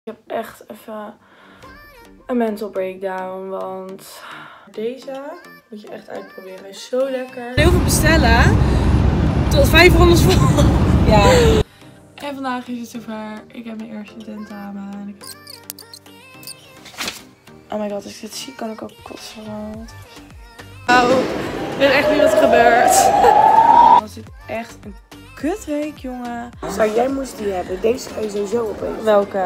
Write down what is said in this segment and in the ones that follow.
Ik heb echt even een mental breakdown, want deze moet je echt uitproberen. Hij is zo lekker. Heel veel bestellen tot 500 vol. Ja. En vandaag is het zover. Ik heb mijn eerste tentamen. En oh my god, als ik dit zie kan ik ook kotsen. Nou, ik weet echt niet wat er gebeurt. Was dit echt een kutweek, jongen. Zou jij moest die hebben? Deze ga je sowieso opeten. Welke?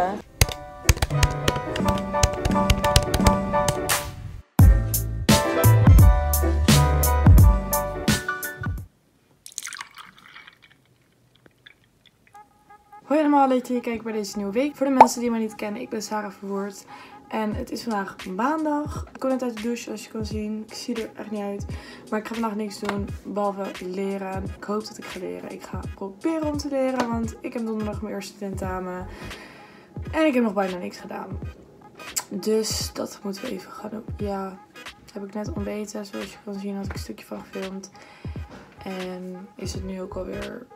Hoi allemaal, leuk dat je kijkt bij deze nieuwe week. Voor de mensen die mij niet kennen, ik ben Sarah Verwoerd. En het is vandaag maandag. Ik kom net uit de douche, zoals je kan zien. Ik zie er echt niet uit. Maar ik ga vandaag niks doen, behalve leren. Ik hoop dat ik ga leren. Ik ga proberen om te leren, want ik heb donderdag mijn eerste tentamen. En ik heb nog bijna niks gedaan. Dus dat moeten we even gaan doen. Ja, heb ik net ontbeten. Zoals je kan zien had ik een stukje van gefilmd. En is het nu ook alweer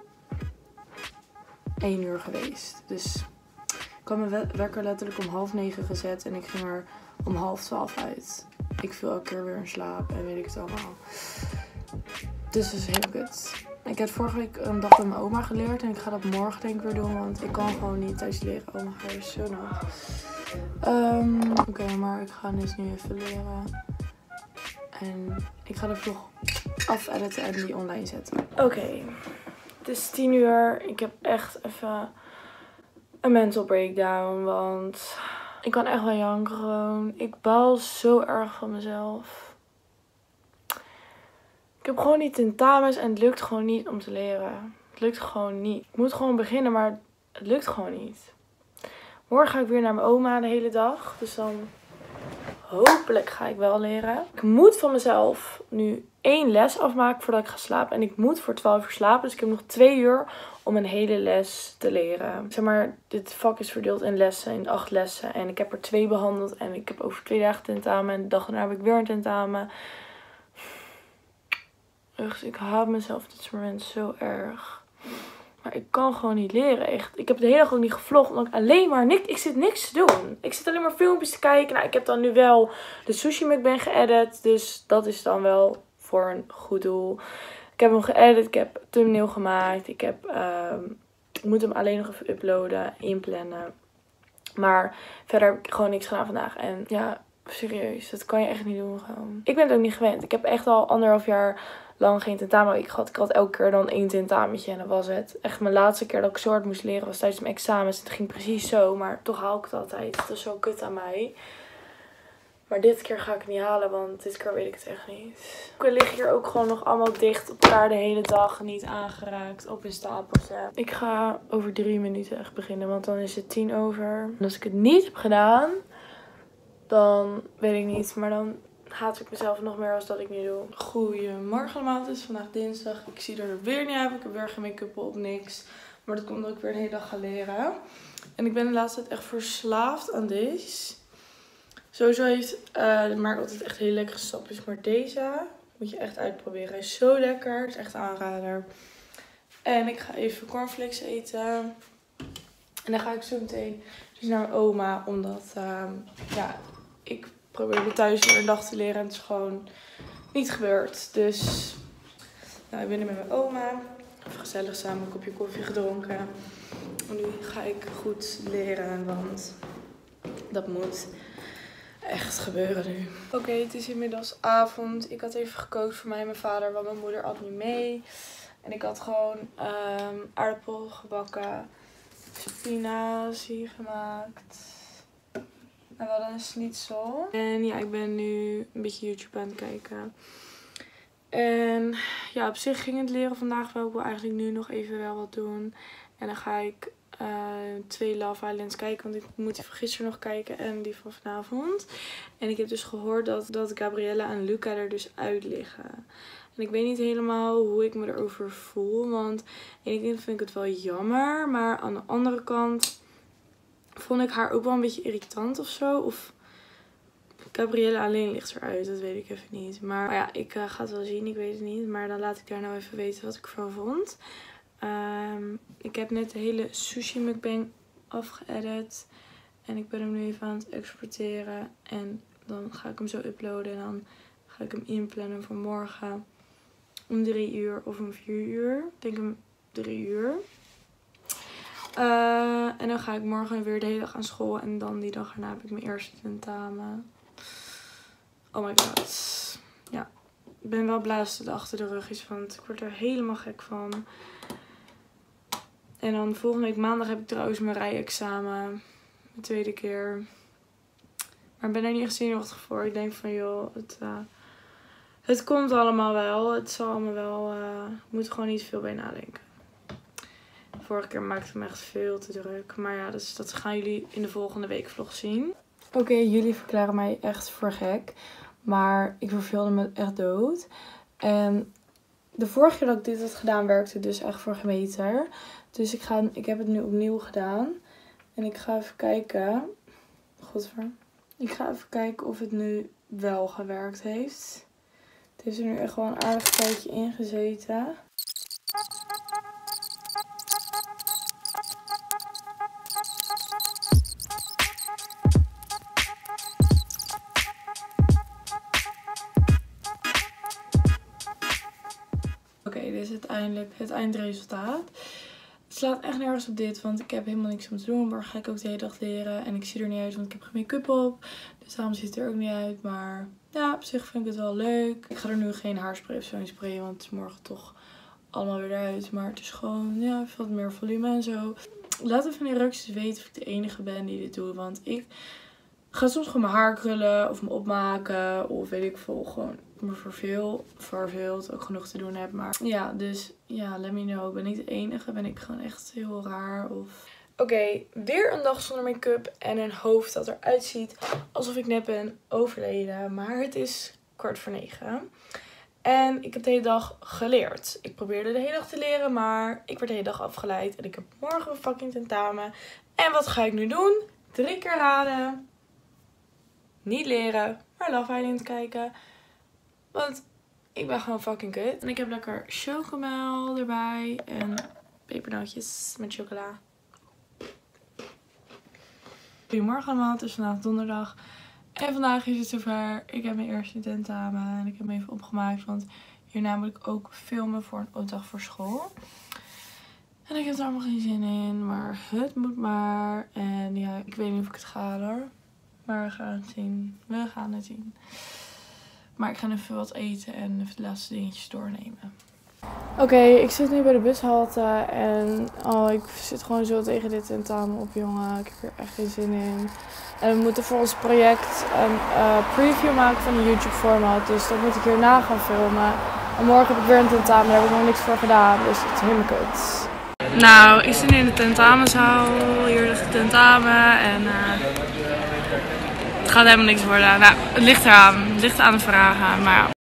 1 uur geweest. Dus ik had mijn wekker letterlijk om 8:30 gezet. En ik ging er om 11:30 uit. Ik viel elke keer weer in slaap en weet ik het allemaal. Dus dat is heel kut. Ik heb vorige week een dag bij mijn oma geleerd. En ik ga dat morgen denk ik weer doen. Want ik kan gewoon niet thuis leren. Oh mijn god, is zo nat. Oké, maar ik ga dus nu even leren. En ik ga de vlog af-editen en die online zetten. Oké, het is 10 uur. Ik heb echt even een mental breakdown. Want ik kan echt wel janken gewoon. Ik baal zo erg van mezelf. Ik heb gewoon niet tentamens en het lukt gewoon niet om te leren. Het lukt gewoon niet. Ik moet gewoon beginnen, maar het lukt gewoon niet. Morgen ga ik weer naar mijn oma de hele dag. Dus dan hopelijk ga ik wel leren. Ik moet van mezelf nu 1 les afmaken voordat ik ga slapen. En ik moet voor 12 uur slapen. Dus ik heb nog 2 uur om een hele les te leren. Zeg maar, dit vak is verdeeld in lessen, in 8 lessen. En ik heb er 2 behandeld. En ik heb over 2 dagen tentamen. En de dag daarna heb ik weer een tentamen. Echt, ik haat mezelf op dit moment zo erg. Maar ik kan gewoon niet leren, echt. Ik heb de hele dag ook niet gevlogd, omdat ik alleen maar ik zit niks te doen. Ik zit alleen maar filmpjes te kijken. Nou, ik heb dan nu wel de sushi mukbang geëdit. Dus dat is dan wel voor een goed doel. Ik heb hem geëdit, ik heb thumbnail gemaakt. Ik moet hem alleen nog even uploaden, inplannen. Maar verder heb ik gewoon niks gedaan vandaag. En ja, serieus, dat kan je echt niet doen gewoon. Ik ben het ook niet gewend. Ik heb echt al 1,5 jaar lang geen tentamen gehad. Ik had elke keer dan 1 tentametje en dat was het. Echt mijn laatste keer dat ik zo hard moest leren was tijdens mijn examens. Het ging precies zo, maar toch haal ik het altijd. Dat is zo kut aan mij. Maar dit keer ga ik het niet halen, want dit keer weet ik het echt niet. Ik lig hier ook gewoon nog allemaal dicht op elkaar de hele dag. Niet aangeraakt op een stapeltje. Ik ga over 3 minuten echt beginnen, want dan is het 10 over. En als ik het niet heb gedaan, dan weet ik niet. Maar dan haat ik mezelf nog meer als dat ik nu doe. Goedemorgen allemaal, het is vandaag dinsdag. Ik zie er weer niet uit. Ik heb weer geen make-up op, niks. Maar dat komt omdat ik weer een hele dag ga leren. En ik ben de laatste tijd echt verslaafd aan deze. Sowieso heeft de merk altijd echt hele lekkere sapjes. Maar deze moet je echt uitproberen. Hij is zo lekker. Het is echt een aanrader. En ik ga even cornflakes eten. En dan ga ik zo meteen dus naar mijn oma. Omdat ja, ik probeerde thuis weer een dag te leren. En het is gewoon niet gebeurd. Dus nou, ik ben er met mijn oma. Even gezellig samen een kopje koffie gedronken. En nu ga ik goed leren. Want dat moet echt gebeuren nu. Oké, het is inmiddels avond. Ik had even gekookt voor mij en mijn vader. Want mijn moeder at niet mee. En ik had gewoon aardappel gebakken. Spinazie gemaakt. En we hadden een schnitzel. En ja, ik ben nu een beetje YouTube aan het kijken. En ja, op zich ging het leren vandaag wel. Ik wil eigenlijk nu nog even wel wat doen. En dan ga ik 2 Love Islands kijken. Want ik moet die van gisteren nog kijken en die van vanavond. En ik heb dus gehoord dat Gabriella en Luca er dus uit liggen. En ik weet niet helemaal hoe ik me erover voel. Want aan de ene kant vind ik het wel jammer. Maar aan de andere kant vond ik haar ook wel een beetje irritant of zo. Of Gabriella alleen ligt eruit. Dat weet ik even niet. Maar ja, ik ga het wel zien. Ik weet het niet. Maar dan laat ik daar nou even weten wat ik ervan vond. Ik heb net de hele sushi mukbang afgeëdit. En ik ben hem nu even aan het exporteren. En dan ga ik hem zo uploaden. En dan ga ik hem inplannen voor morgen. Om 3 uur of om 4 uur. Ik denk om 3 uur. En dan ga ik morgen weer de hele dag aan school. En dan die dag erna heb ik mijn eerste tentamen. Oh my god. Ja. Ik ben wel blij als het achter de rug is. Want ik word er helemaal gek van. En dan volgende week maandag heb ik trouwens mijn rijexamen. Mijn tweede keer. Maar ik ben er niet echt zenuwachtig voor. Ik denk van joh, het komt allemaal wel. Het zal allemaal wel. Ik moet er gewoon niet veel bij nadenken. Vorige keer maakte ik me echt veel te druk. Maar ja, dus dat gaan jullie in de volgende week vlog zien. Oké, jullie verklaren mij echt voor gek. Maar ik verveelde me echt dood. En de vorige keer dat ik dit had gedaan werkte dus echt voor geen meter. Dus ik heb het nu opnieuw gedaan. En ik ga even kijken. Godver. Ik ga even kijken of het nu wel gewerkt heeft. Het heeft er nu echt wel een aardig tijdje in gezeten. Oké, dit is uiteindelijk het eindresultaat. Het slaat echt nergens op dit, want ik heb helemaal niks om te doen. Maar ga ik ook de hele dag leren. En ik zie er niet uit, want ik heb geen make-up op. Dus daarom ziet het er ook niet uit. Maar ja, op zich vind ik het wel leuk. Ik ga er nu geen haarspray of zo in sprayen, want het is morgen toch allemaal weer eruit. Maar het is gewoon, ja, veel meer volume en zo. Laat even in de reacties weten of ik de enige ben die dit doet. Want ik ga soms gewoon mijn haar krullen of me opmaken. Of weet ik veel, gewoon me verveeld. Ook genoeg te doen heb. Maar ja, dus ja, let me know. Ik ben niet de enige. Ben ik gewoon echt heel raar of... Oké, weer een dag zonder make-up en een hoofd dat eruit ziet alsof ik net ben overleden. Maar het is 8:45. En ik heb de hele dag geleerd. Ik probeerde de hele dag te leren, maar ik werd de hele dag afgeleid. En ik heb morgen een fucking tentamen. En wat ga ik nu doen? 3 keer raden. Niet leren, maar Love Island kijken. Want ik ben gewoon fucking kut. En ik heb lekker chocomel erbij. En pepernootjes met chocola. Goedemorgen allemaal, het is vandaag donderdag. En vandaag is het zover. Ik heb mijn eerste tentamen. En ik heb hem even opgemaakt. Want hierna moet ik ook filmen voor een opdracht voor school. En ik heb er allemaal geen zin in. Maar het moet maar. En ja, ik weet niet of ik het ga hoor. Maar we gaan het zien. We gaan het zien. Maar ik ga even wat eten en even de laatste dingetjes doornemen. Oké, ik zit nu bij de bushalte en ik zit gewoon zo tegen dit tentamen op, jongen. Ik heb er echt geen zin in. En we moeten voor ons project een preview maken van een YouTube format. Dus dat moet ik hierna gaan filmen. En morgen heb ik weer een tentamen, daar heb ik nog niks voor gedaan. Dus het is helemaal kut. Nou, ik zit nu in de tentamenzaal. Hier ligt het tentamen en... het gaat helemaal niks worden. Nou, het ligt eraan. Het ligt aan de vragen, maar ja.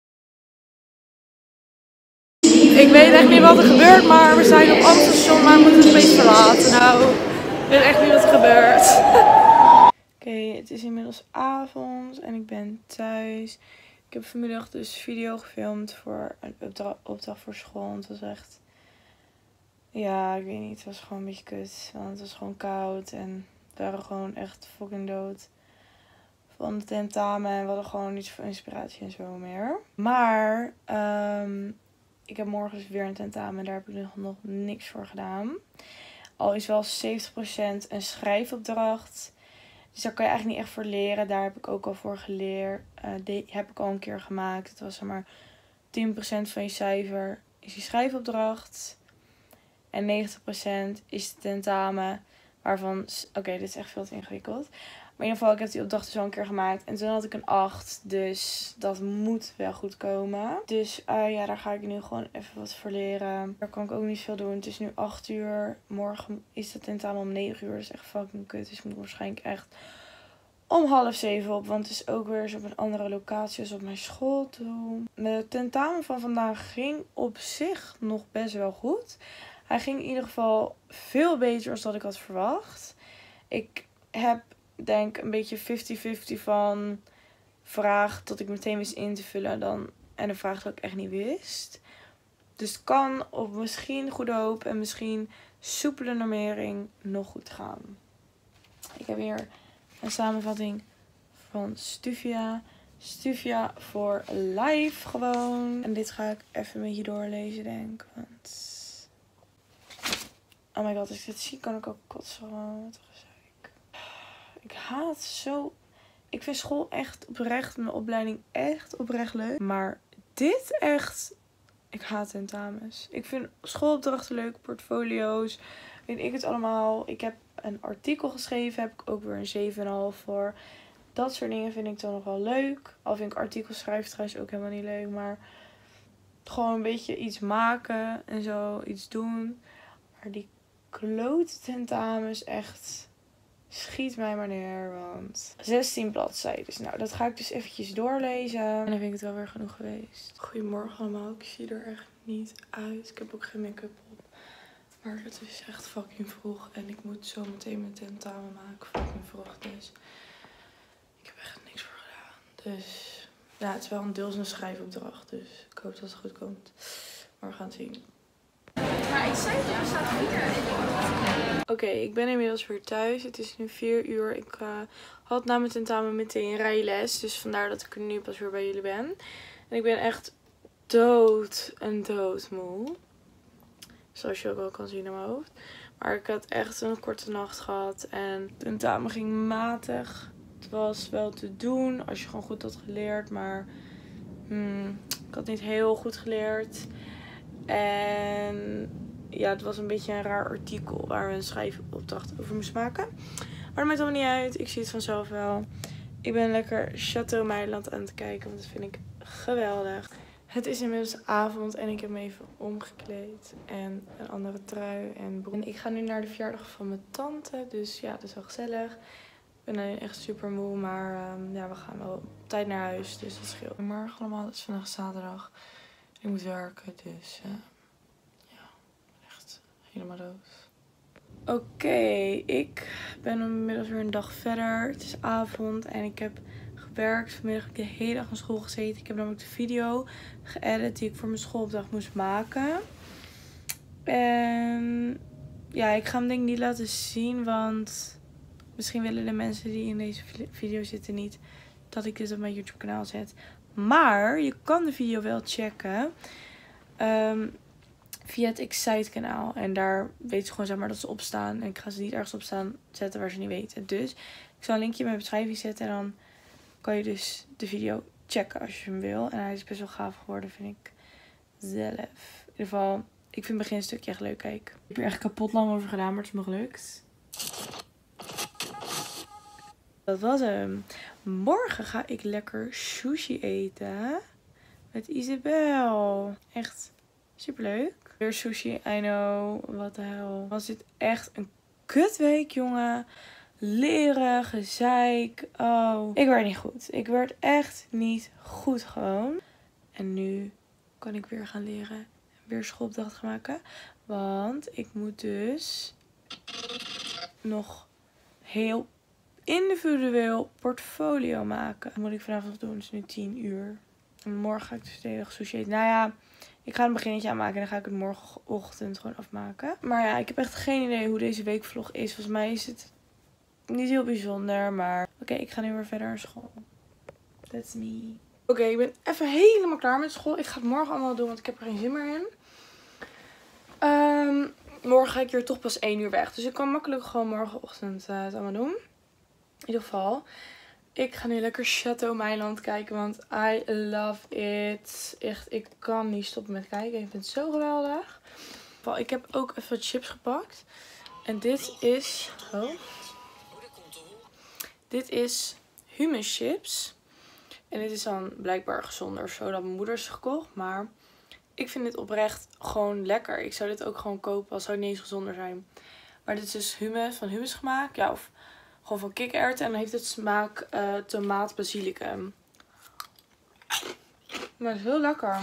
Ik weet echt niet wat er gebeurt, maar we zijn op Amstelstation, maar we moeten het feest verlaten. Nou, ik weet echt niet wat er gebeurt. Oké, het is inmiddels avond en ik ben thuis. Ik heb vanmiddag dus video gefilmd voor een opdracht voor school. Het was echt... Ja, ik weet niet. Het was gewoon een beetje kut. Want het was gewoon koud en we waren gewoon echt fucking dood van de tentamen. En we hadden gewoon niet zoveel inspiratie en zo meer. Maar ik heb morgen dus weer een tentamen en daar heb ik nog niks voor gedaan. Al is wel 70% een schrijfopdracht. Dus daar kan je eigenlijk niet echt voor leren. Daar heb ik ook al voor geleerd. Die heb ik al een keer gemaakt. Het was zeg maar 10% van je cijfer is je schrijfopdracht. En 90% is de tentamen. Waarvan, oké, dit is echt veel te ingewikkeld. Maar in ieder geval, ik heb die opdracht dus al een keer gemaakt. En toen had ik een 8. Dus dat moet wel goed komen. Dus ja, daar ga ik nu gewoon even wat voor leren. Daar kan ik ook niet veel doen. Het is nu 8 uur. Morgen is de tentamen om 9 uur. Dat is echt fucking kut. Dus ik moet waarschijnlijk echt om 6:30 op. Want het is ook weer eens op een andere locatie als op mijn school toe. De tentamen van vandaag ging op zich nog best wel goed. Hij ging in ieder geval veel beter dan dat ik had verwacht. Ik heb denk een beetje 50-50 van vraag dat ik meteen wist in te vullen en een vraag dat ik echt niet wist. Dus het kan op misschien goede hoop en misschien soepele normering nog goed gaan. Ik heb hier een samenvatting van Stuvia. Stuvia for life gewoon. En dit ga ik even een beetje doorlezen, denk ik. Want... oh my god, als ik dit zie kan ik ook kotsen. Gewoon, wat een gezeik. Ik haat zo... ik vind school echt oprecht, mijn opleiding echt oprecht leuk. Maar dit echt... ik haat tentamens. Ik vind schoolopdrachten leuk, portfolio's, weet ik het allemaal. Ik heb een artikel geschreven, heb ik ook weer een 7,5 voor. Dat soort dingen vind ik dan nog wel leuk. Al vind ik artikels schrijven trouwens ook helemaal niet leuk. Maar gewoon een beetje iets maken en zo, iets doen. Maar die klote tentamens echt... schiet mij maar neer, want 16 bladzijden. Nou, dat ga ik dus eventjes doorlezen. En dan vind ik het wel weer genoeg geweest. Goedemorgen allemaal. Ik zie er echt niet uit. Ik heb ook geen make-up op. Maar het is echt fucking vroeg. En ik moet zo meteen mijn tentamen maken. Fucking vroeg dus. Ik heb echt niks voor gedaan. Dus ja, het is wel een deels een schrijfopdracht. Dus ik hoop dat het goed komt. Maar we gaan het zien. Maar ik zei het, staat hier. Oké, ik ben inmiddels weer thuis. Het is nu 4 uur. Ik had na mijn tentamen meteen rijles. Dus vandaar dat ik er nu pas weer bij jullie ben. En ik ben echt doodmoe. Zoals je ook wel kan zien in mijn hoofd. Maar ik had echt een korte nacht gehad. En het tentamen ging matig. Het was wel te doen als je gewoon goed had geleerd. Maar ik had niet heel goed geleerd. En ja, het was een beetje een raar artikel waar we een schrijfopdracht over moesten maken. Maar dat maakt allemaal niet uit. Ik zie het vanzelf wel. Ik ben lekker Château Meiland aan het kijken, want dat vind ik geweldig. Het is inmiddels avond en ik heb me even omgekleed. En een andere trui en broek. En ik ga nu naar de verjaardag van mijn tante. Dus ja, dat is wel gezellig. Ik ben alleen echt super moe, maar ja, we gaan wel op tijd naar huis. Dus dat scheelt. Goedemorgen allemaal, het is vandaag zaterdag. Ik moet werken, dus ja, echt helemaal dood. Oké, ik ben inmiddels weer een dag verder. Het is avond en ik heb gewerkt. Vanmiddag heb ik de hele dag naar school gezeten. Ik heb namelijk de video geëdit die ik voor mijn schoolopdracht moest maken. En ja, ik ga hem denk ik niet laten zien, want misschien willen de mensen die in deze video zitten niet dat ik dit op mijn YouTube kanaal zet. Maar je kan de video wel checken via het Excite kanaal. En daar weten ze gewoon zeg maar dat ze opstaan. En ik ga ze niet ergens opstaan zetten waar ze niet weten. Dus ik zal een linkje in mijn beschrijving zetten. En dan kan je dus de video checken als je hem wil. En hij is best wel gaaf geworden, vind ik zelf. In ieder geval, ik vind het beginstukje echt leuk. Kijk, ik heb er echt kapot lang over gedaan, maar het is me gelukt. Dat was hem. Morgen ga ik lekker sushi eten. Met Isabel. Echt superleuk. Weer sushi, I know. Wat de hel. Was dit echt een kutweek, jongen. Leren, gezeik. Oh. Ik werd niet goed. Ik werd echt niet goed gewoon. En nu kan ik weer gaan leren. Weer schoolopdracht gaan maken. Want ik moet dus nog heel individueel portfolio maken. Dat moet ik vanavond nog doen. Het is nu 10 uur. En morgen ga ik dus de hele dag sushi eten. Nou ja, ik ga een beginnetje aanmaken. En dan ga ik het morgenochtend gewoon afmaken. Maar ja, ik heb echt geen idee hoe deze weekvlog is. Volgens mij is het niet heel bijzonder. Maar oké, ik ga nu weer verder naar school. That's me. Oké, ik ben even helemaal klaar met school. Ik ga het morgen allemaal doen, want ik heb er geen zin meer in. Morgen ga ik hier toch pas 1 uur weg. Dus ik kan makkelijk gewoon morgenochtend het allemaal doen. In ieder geval, ik ga nu lekker Château Meiland kijken, want I love it. Echt, ik kan niet stoppen met kijken. Ik vind het zo geweldig. Ik heb ook even wat chips gepakt. En dit is... oh. Dit is hummus chips. En dit is dan blijkbaar gezonder of zo dan mijn moeder is gekocht. Maar ik vind dit oprecht gewoon lekker. Ik zou dit ook gewoon kopen als zou het niet eens gezonder zijn. Maar dit is dus hummus van hummus gemaakt. Ja, of gewoon van kikkererwten. En dan heeft het smaak tomaat basilicum. Maar het is heel lekker.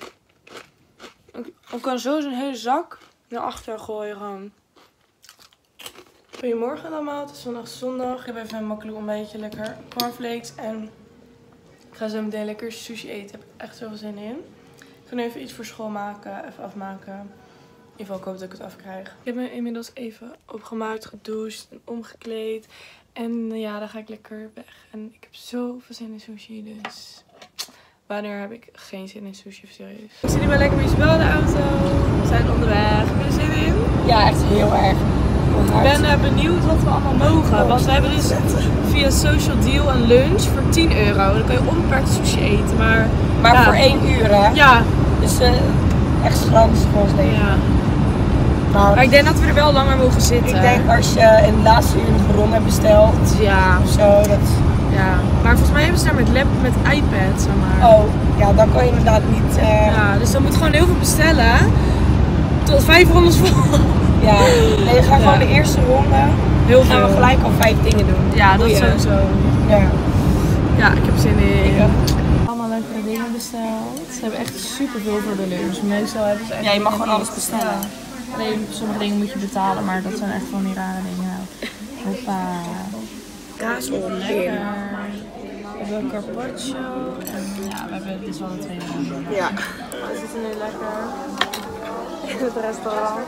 Ik kan zo zo'n hele zak naar achter gooien gewoon. Goedemorgen allemaal. Het is vandaag zondag. Ik heb even een makkelijk ontbijtje. Lekker cornflakes. En ik ga zo meteen lekker sushi eten. Daar heb ik echt zoveel zin in. Ik ga nu even iets voor school maken. Even afmaken. In ieder geval, ik hoop dat ik het afkrijg. Ik heb me inmiddels even opgemaakt, gedoucht en omgekleed. En ja, dan ga ik lekker weg. En ik heb zoveel zin in sushi, dus wanneer heb ik geen zin in sushi, serieus. Ik zit nu wel lekker met Isabel in de auto. We zijn onderweg. Heb je er zin in? Ja, echt heel erg. Ik ben benieuwd wat we allemaal mogen. Want we hebben dus via Social Deal een lunch voor 10 euro. Dan kan je onbeperkt sushi eten. Maar ja, voor 1 uur hè? Ja. Dus echt grans voor ons leven. Ja. Maar ik denk dat we er wel langer mogen zitten. Ik denk als je in de laatste uur een bron hebt besteld. Ja. Of zo. Ja. Maar volgens mij hebben ze daar met iPad, zeg maar. Oh, ja, dan kan je inderdaad niet... Ja, dus dan moet gewoon heel veel bestellen. Tot 5 rondes vol. Ja, nee, we gaan gewoon de eerste ronde. Heel veel. Gaan we gelijk al 5 dingen doen. Ja, dat is sowieso. Ja. Ja, ik heb zin in. Allemaal lekkere dingen besteld. Ze hebben echt super veel voor de lunch. Meestal hebben ze echt... Ja, je mag gewoon alles bestellen. Alleen sommige dingen moet je betalen, maar dat zijn echt van die rare dingen. Hoppa. Kaas op. Lekker. We hebben carpaccio. En ja, dit is wel de tweede ronde. Ja. We zitten nu lekker in het restaurant.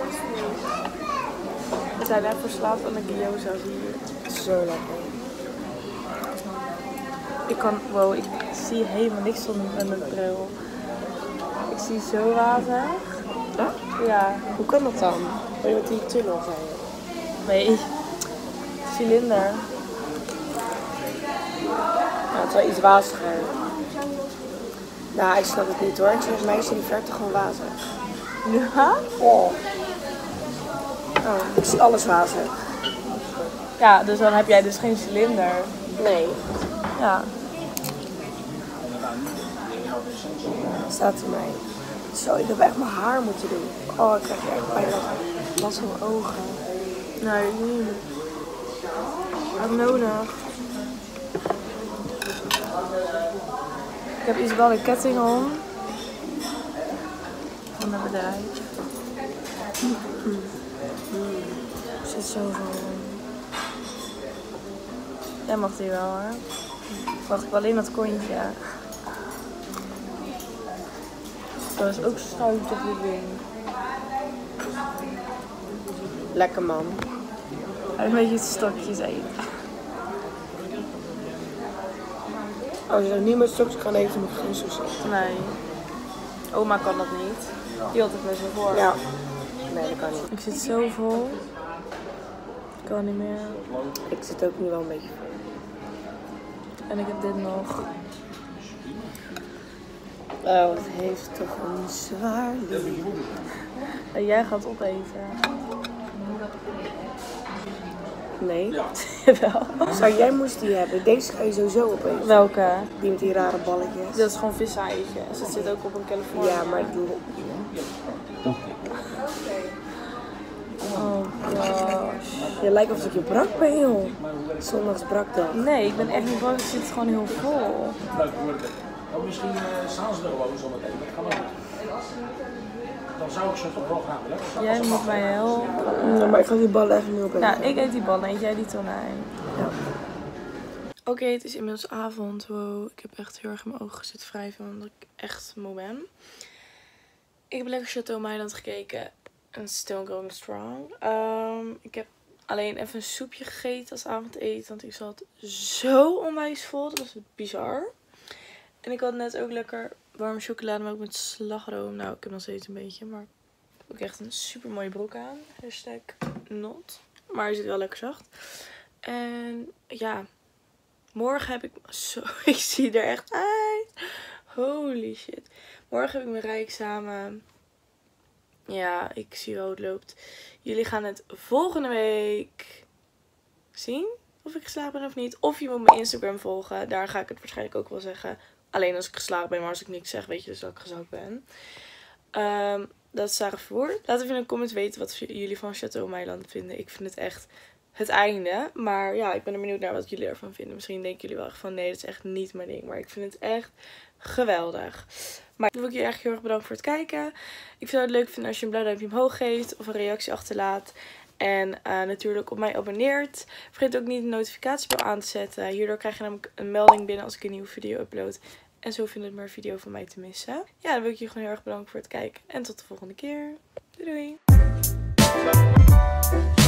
We zijn net verslaafd aan de gyoza's hier. Zo lekker. Ik zie helemaal niks met mijn bril. Ik zie zo wazig. Ja? Ja. Hoe kan dat dan? Ben je met die tunnel zijn? Nee. Cilinder. Ja, het is wel iets waziger. Nou, ik snap het niet hoor. Ik zie volgens mij is in de verte gewoon wazig. Ja? Oh. Ik zie alles wazig. Ja, dus dan heb jij dus geen cilinder. Nee. Ja. Staat er mij. Zo, ik heb echt mijn haar moeten doen. Oh, ik krijg echt bijna last van mijn ogen. Nee, niet. Heb nodig. Ik heb Isabel een ketting om. Van een bedrijf. Er zit zoveel in. Jij mag die wel hoor. Wacht, ik wil alleen dat kontje. Dat is ook schuit op dit ding. Lekker man. Hij een beetje stokjes eten. Als je nog niet met stokjes kan eten, moet je geen sushi eten. Nee. Oma kan dat niet. Die had het me zo voor. Ja. Nee, dat kan niet. Ik zit zo vol. Ik kan niet meer. Ik zit ook nu wel een beetje vol. En ik heb dit nog. Oh, het heeft toch een zwaar leven. En jij gaat opeten. Nee. Jawel. Zou jij moest die hebben? Deze ga je sowieso opeten. Welke? Die met die rare balletjes. Dat is gewoon visseitje. Dus dat zit ook op een California. Ja, maar ik doe... Oh gosh. Je lijkt alsof je brak bent, joh. Zondags brakdag. Nee, ik ben echt niet bang. Ik zit gewoon heel vol. Misschien staan ze er gewoon zo meteen. Dat kan ook. Dan zou ik ze toch wel gaan willen. Jij moet mij helpen. Ja, maar ik ga die ballen echt niet opeten. Nou, ik eet die ballen. Eet jij die tonijn? Ja. Oké, het is inmiddels avond. Wow, ik heb echt heel erg in mijn ogen zitten wrijven. Omdat ik echt moe ben. Ik heb lekker Chateau Meiland gekeken. En still going strong. Ik heb alleen even een soepje gegeten als avondeten. Want ik zat zo onwijs vol. Dat was bizar. En ik had net ook lekker warme chocolade, maar ook met slagroom. Nou, ik heb nog steeds een beetje, maar ik heb ook echt een super mooie broek aan. #not. Maar hij zit wel lekker zacht. En ja, morgen heb ik zo, ik zie er echt uit. Holy shit. Morgen heb ik mijn rijexamen. Ja, ik zie hoe het loopt. Jullie gaan het volgende week zien of ik geslaagd ben of niet. Of je moet mijn Instagram volgen. Daar ga ik het waarschijnlijk ook wel zeggen. Alleen als ik geslaagd ben, maar als ik niks zeg, weet je dus dat ik gezakt ben. Dat is Sarah Verwoerd. Laat even in de comments weten wat jullie van Chateau Meiland vinden. Ik vind het echt het einde. Maar ja, ik ben er benieuwd naar wat jullie ervan vinden. Misschien denken jullie wel echt van nee, dat is echt niet mijn ding. Maar ik vind het echt geweldig. Maar dan wil ik je echt heel erg bedanken voor het kijken. Ik zou het leuk vinden als je een blauw duimpje omhoog geeft. Of een reactie achterlaat. En natuurlijk op mij abonneert. Vergeet ook niet de notificatiebel aan te zetten. Hierdoor krijg je namelijk een melding binnen als ik een nieuwe video upload. En zo vind je meer video van mij te missen. Ja, dan wil ik je gewoon heel erg bedanken voor het kijken. En tot de volgende keer. Doei doei.